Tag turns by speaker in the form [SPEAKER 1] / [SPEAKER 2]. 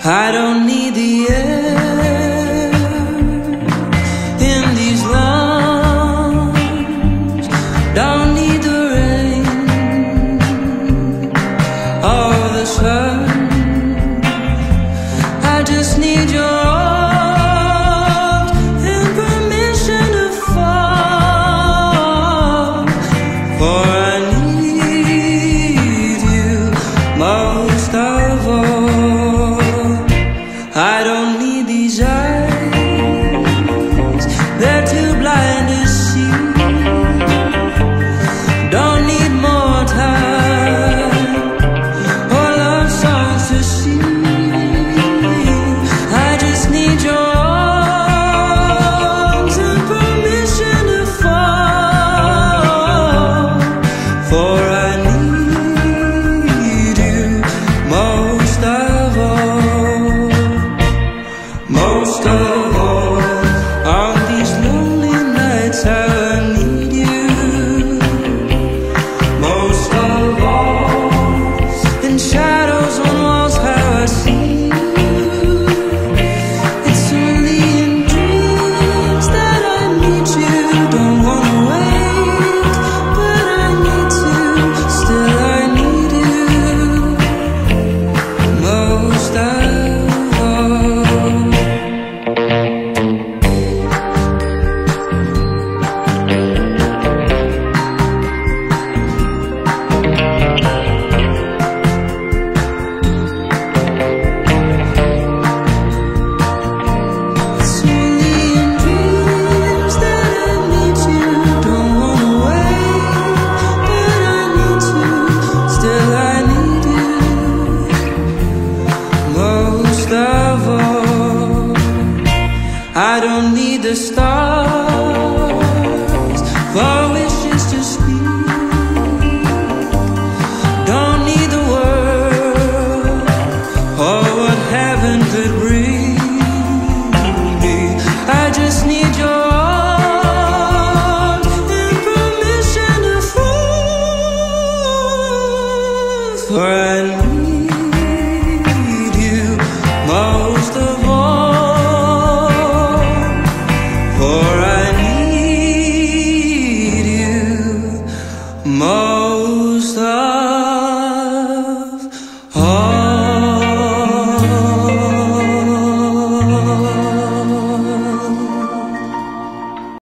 [SPEAKER 1] I don't need the air in these lungs, don't need the rain or the sun. I just need your arms and permission to fall, for I need you most of all. I don't need these eyes, they're too blind to see. Don't need more time or love songs to sing. I just need your arms and permission to fall, for I need you most of all. Most of all, on these lonely nights I need you. Most of all, in shadows on walls how I see you. It's only in dreams that I need you. Don't wanna wait, but I need to. Still I need you most of all. I don't need the stars.